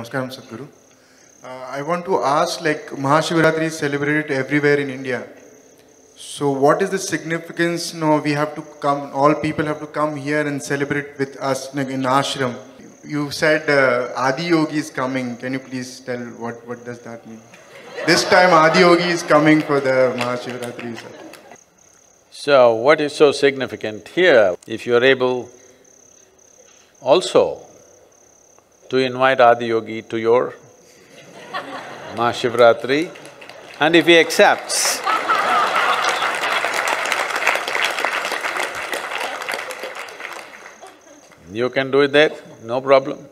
Namaskaram, Sadhguru. I want to ask, like, MahaShivRatri is celebrated everywhere in India. So what is the significance? No, we have to come, all people have to come here and celebrate with us like, in ashram. You said Adiyogi is coming. Can you please tell what does that mean? This time Adiyogi is coming for the MahaShivRatri. So, what is so significant here, if you are able also to invite Adiyogi to your MahaShivRatri, and if he accepts, you can do it there, no problem.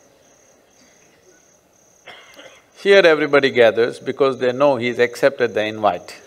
Here everybody gathers because they know he's accepted the invite.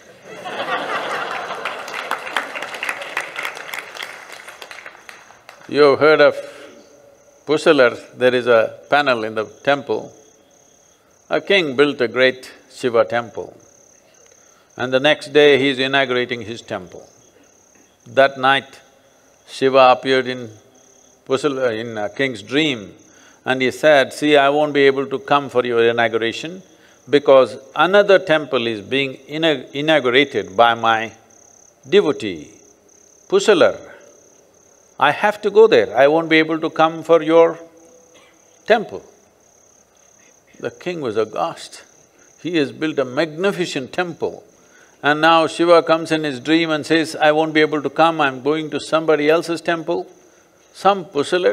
You've heard of Pusalar, there is a panel in the temple. A king built a great Shiva temple, and the next day he is inaugurating his temple. That night, Shiva appeared in a king's dream, and he said, "See, I won't be able to come for your inauguration because another temple is being inaugurated by my devotee, Pusalar. I have to go there, I won't be able to come for your temple." The king was aghast. He has built a magnificent temple, and now Shiva comes in his dream and says, "I won't be able to come, I'm going to somebody else's temple, some Pusalar."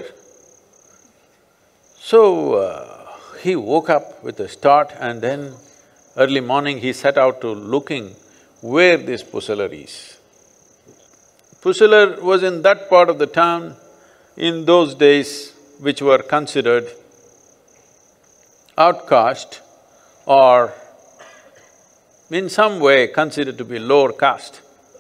So, he woke up with a start, and then early morning he set out to looking where this Pusalar is. Pusalar was in that part of the town in those days which were considered outcast or in some way considered to be lower caste.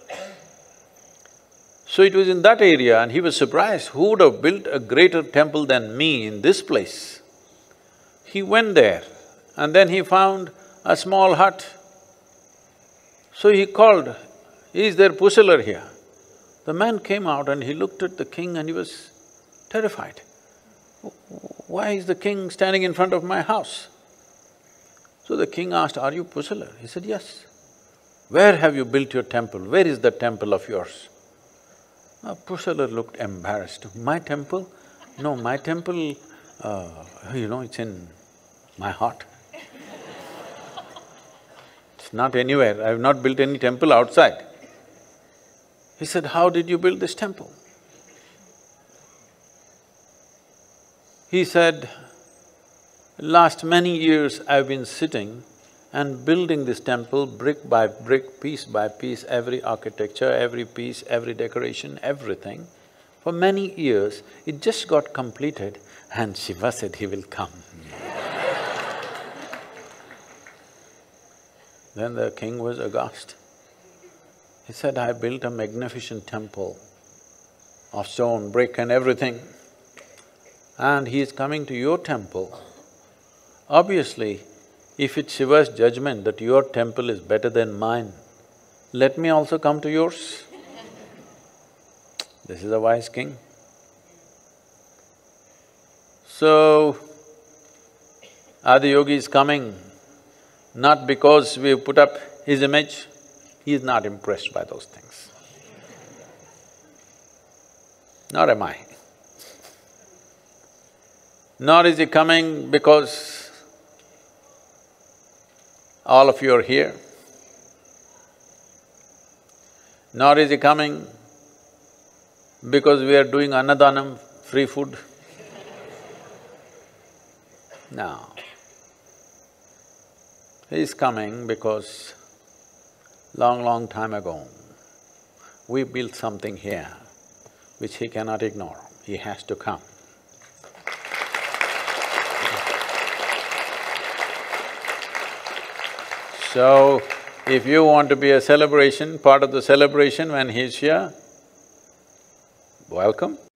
So it was in that area, and he was surprised, who would have built a greater temple than me in this place? He went there and then he found a small hut. So he called, "Is there Pusalar here?" The man came out and he looked at the king and he was terrified. "Why is the king standing in front of my house?" So the king asked, "Are you Pusalar?" He said, "Yes." "Where have you built your temple? Where is the temple of yours?" Pusalar looked embarrassed. "My temple? No, my temple, it's in my heart. It's not anywhere, I've not built any temple outside." He said, "How did you build this temple?" He said, "Last many years I've been sitting and building this temple brick by brick, piece by piece, every architecture, every piece, every decoration, everything. For many years, it just got completed and Shiva said he will come." Then the king was aghast. He said, "I built a magnificent temple of stone, brick and everything, and he is coming to your temple. Obviously, if it's Shiva's judgment that your temple is better than mine, let me also come to yours." This is a wise king. So, Adiyogi is coming not because we've put up his image, he is not impressed by those things. Nor am I. Nor is he coming because all of you are here. Nor is he coming because we are doing Annadanam, free food. No. He is coming because long time ago, we built something here which he cannot ignore, he has to come. So, if you want to be a celebration, part of the celebration when he's here, welcome.